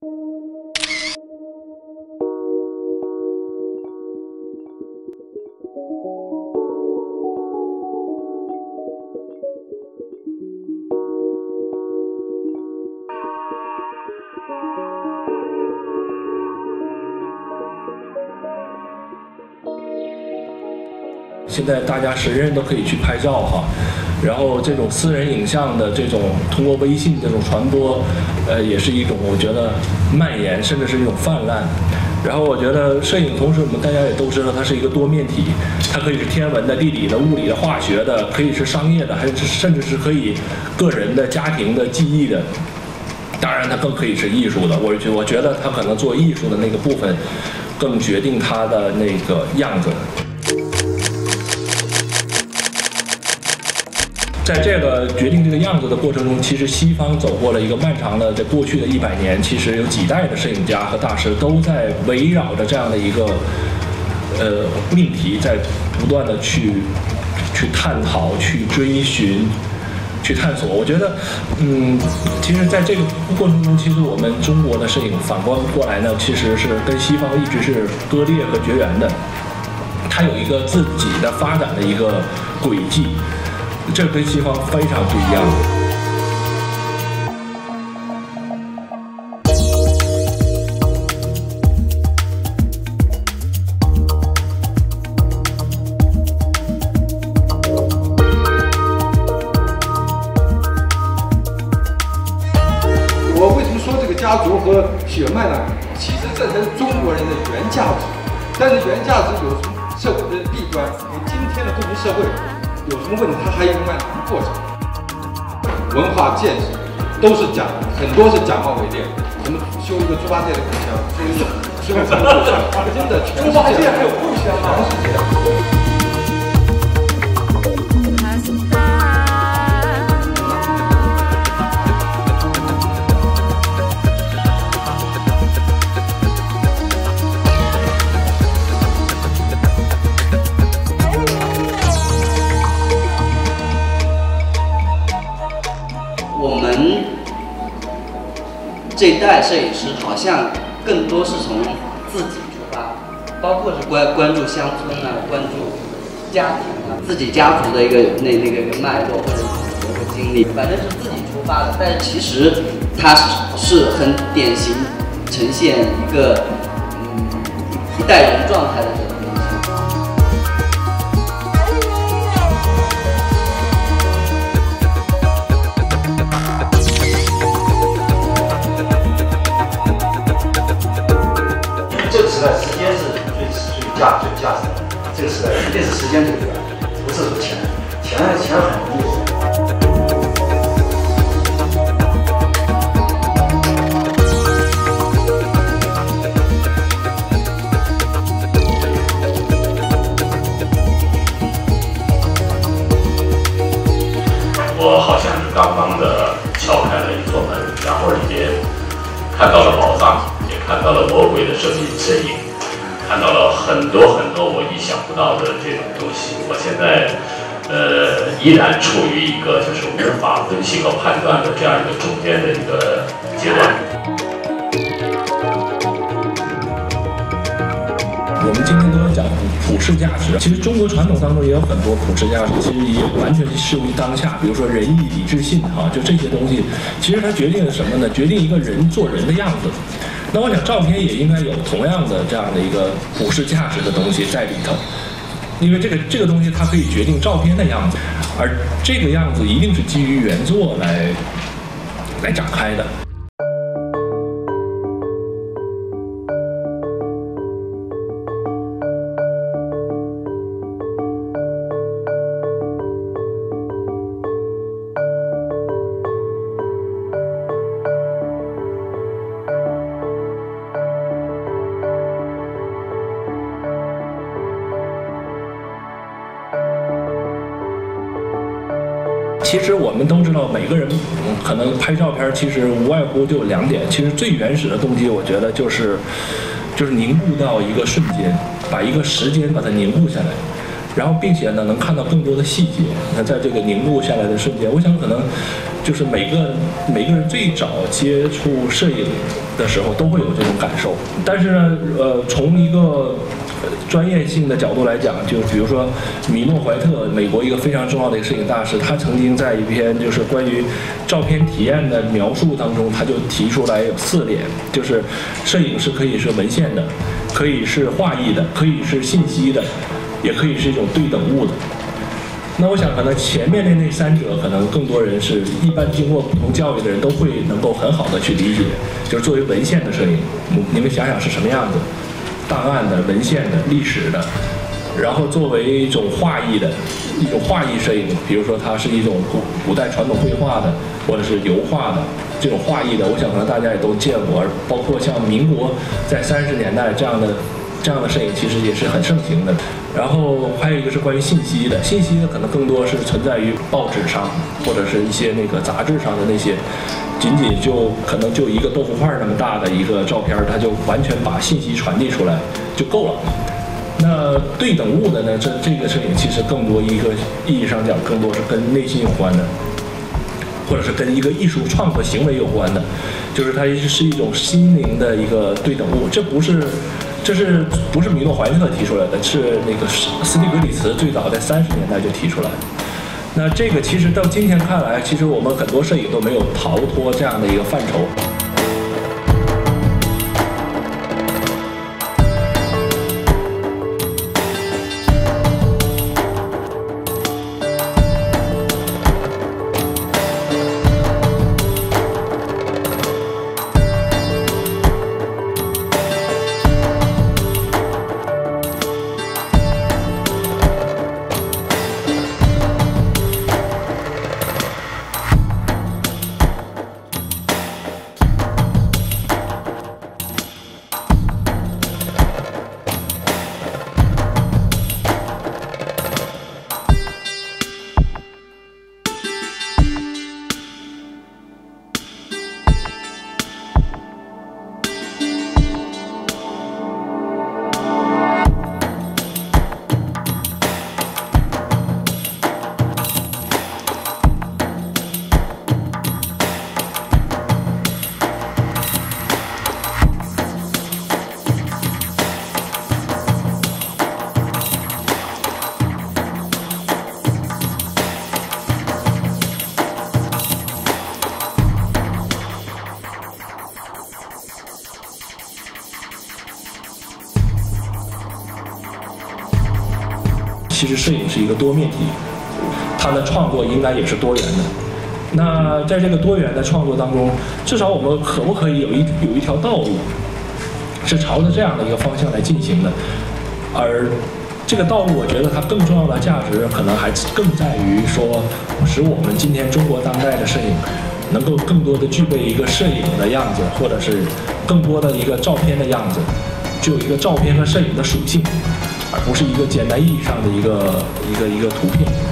现在大家人人都可以去拍照哈，然后这种私人影像的这种通过微信这种传播，也是一种我觉得蔓延，甚至是一种泛滥。然后我觉得摄影，同时我们大家也都知道，它是一个多面体，它可以是天文的、地理的、物理的、化学的，可以是商业的，还是甚至是可以个人的、家庭的、记忆的。当然，它更可以是艺术的。我觉得它可能做艺术的那个部分，更决定它的那个样子。在这个决定这个样子的过程中，其实西方走过了一个漫长的，在过去的100年，其实有几代的摄影家和大师都在围绕着这样的一个命题，在不断的去探讨、去追寻、去探索。我觉得，其实在这个过程中，其实我们中国的摄影反观过来呢，其实是跟西方一直是割裂和绝缘的，它有一个自己的发展的一个轨迹。这跟西方非常不一样。 我为什么说这个家族和血脉呢？其实这才是中国人的原价值。但是原价值有什么社会的弊端？你今天的公民社会。有什么问题，它还有漫长的过程。文化建设都是很多是假冒伪劣。我们修一个猪八戒的故乡，修一个孙悟空的故乡，真的猪八戒还有故乡吗？全是这样。 我们这一代摄影师好像更多是从自己出发，包括是关注乡村啊，关注家庭啊，自己家族的一个那个脉络或者一个经历，反正是自己出发的。但是其实它是很典型呈现一个一代人状态的这种东西。 这个时代，时间是最价值的。这个时代一定是时间最重要，不是说钱，钱很容易。 我好像是刚刚的敲开了一座门，然后里面看到了宝藏。看到了魔鬼的身影，看到了很多我意想不到的这种东西。我现在依然处于一个就是无法分析和判断的这样一个中间的一个阶段。 我们今天都在讲普世价值，其实中国传统当中也有很多普世价值，其实也完全适用于当下。比如说仁义礼智信啊，就这些东西，其实它决定了什么呢？决定一个人做人的样子。那我想，照片也应该有同样的这样的一个普世价值的东西在里头，因为这个东西它可以决定照片的样子，而这个样子一定是基于原作来展开的。其实我们都知道，每个人可能拍照片，其实无外乎就有2点。其实最原始的动机，我觉得就是凝固到一个瞬间，把一个时间把它凝固下来。 然后并且呢能看到更多的细节。那在这个凝固下来的瞬间，我想可能就是每个人最早接触摄影的时候都会有这种感受。但是呢，从一个专业性的角度来讲，就比如说米诺怀特，美国一个非常重要的一个摄影大师，他曾经在一篇就是关于照片体验的描述当中，他就提出来有4点，就是摄影是可以是文献的，可以是画意的，可以是信息的，也可以是一种对等物的。那我想可能前面的那3者，可能更多人是一般经过不同教育的人都会能够很好的去理解，就是作为文献的摄影，你们想想是什么样子？档案的、文献的、历史的，然后作为一种画意的、一种画意摄影，比如说它是一种古代传统绘画的，或者是油画的这种画意的，我想可能大家也都见过，包括像民国在30年代这样的摄影其实也是很盛行的。然后还有一个是关于信息的，信息的可能更多是存在于报纸上，或者是一些那个杂志上的那些。仅仅就可能就一个豆腐块那么大的一个照片，它就完全把信息传递出来就够了。那对等物的呢，这个摄影其实更多一个意义上讲，更多是跟内心有关的，或者是跟一个艺术创作行为有关的，就是它是一种心灵的一个对等物。这不是米诺怀特提出来的，是那个斯蒂格里茨最早在30年代就提出来的。那这个其实到今天看来，其实我们很多摄影都没有逃脱这样的一个范畴。其实摄影是一个多面体，它的创作应该也是多元的。那在这个多元的创作当中，至少我们可不可以有一条道路，是朝着这样的一个方向来进行的？而这个道路，我觉得它更重要的价值，可能还更在于说，使我们今天中国当代的摄影，能够更多的具备一个摄影的样子，或者是更多的一个照片的样子，具有一个照片和摄影的属性。而不是一个简单意义上的一个图片。